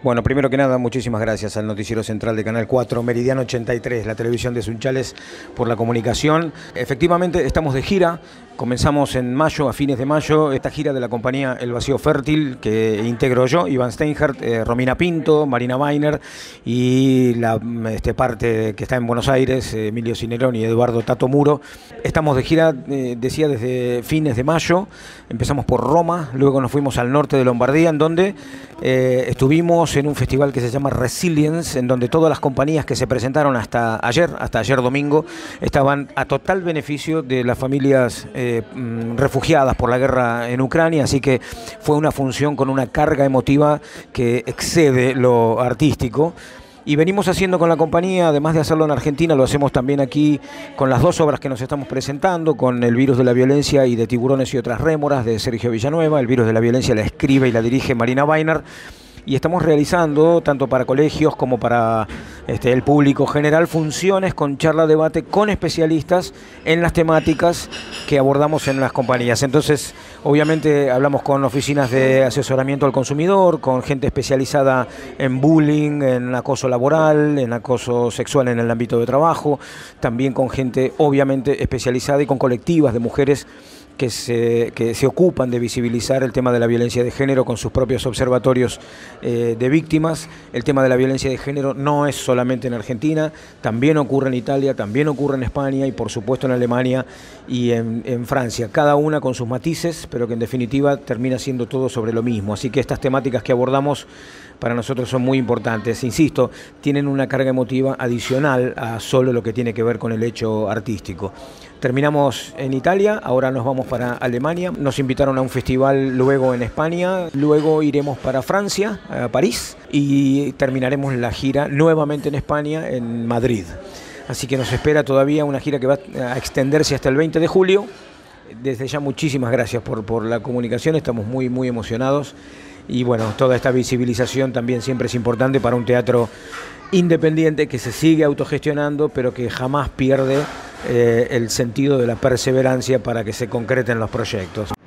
Bueno, primero que nada, muchísimas gracias al Noticiero Central de Canal 4, Meridiano 83, la televisión de Sunchales, por la comunicación. Efectivamente, estamos de gira. Comenzamos en mayo, a fines de mayo, esta gira de la compañía El Vacío Fértil, que integro yo, Iván Steinhardt, Romina Pinto, Marina Weiner y la parte que está en Buenos Aires, Emilio Cinerón y Eduardo Tato Muro. Estamos de gira, decía, desde fines de mayo. Empezamos por Roma, luego nos fuimos al norte de Lombardía, en donde estuvimos en un festival que se llama Resilience, en donde todas las compañías que se presentaron hasta ayer domingo, estaban a total beneficio de las familias refugiadas por la guerra en Ucrania, así que fue una función con una carga emotiva que excede lo artístico. Y venimos haciendo con la compañía, además de hacerlo en Argentina, lo hacemos también aquí con las dos obras que nos estamos presentando, con El virus de la violencia y de Tiburones y otras rémoras, de Sergio Villanueva. El virus de la violencia la escribe y la dirige Marina Weiner. Y estamos realizando, tanto para colegios como para el público general, funciones con charla-debate con especialistas en las temáticas que abordamos en las compañías. Entonces, obviamente, hablamos con oficinas de asesoramiento al consumidor, con gente especializada en bullying, en acoso laboral, en acoso sexual en el ámbito de trabajo, también con gente, obviamente, especializada y con colectivas de mujeres que se ocupan de visibilizar el tema de la violencia de género con sus propios observatorios de víctimas. El tema de la violencia de género no es solamente en Argentina, también ocurre en Italia, también ocurre en España y por supuesto en Alemania y en Francia, cada una con sus matices, pero que en definitiva termina siendo todo sobre lo mismo. Así que estas temáticas que abordamos para nosotros son muy importantes. Insisto, tienen una carga emotiva adicional a solo lo que tiene que ver con el hecho artístico. Terminamos en Italia, ahora nos vamos para Alemania, nos invitaron a un festival luego en España, luego iremos para Francia, a París, y terminaremos la gira nuevamente en España, en Madrid. Así que nos espera todavía una gira que va a extenderse hasta el 20 de julio. Desde ya muchísimas gracias por la comunicación, estamos muy emocionados. Y bueno, toda esta visibilización también siempre es importante para un teatro independiente que se sigue autogestionando, pero que jamás pierde el sentido de la perseverancia para que se concreten los proyectos.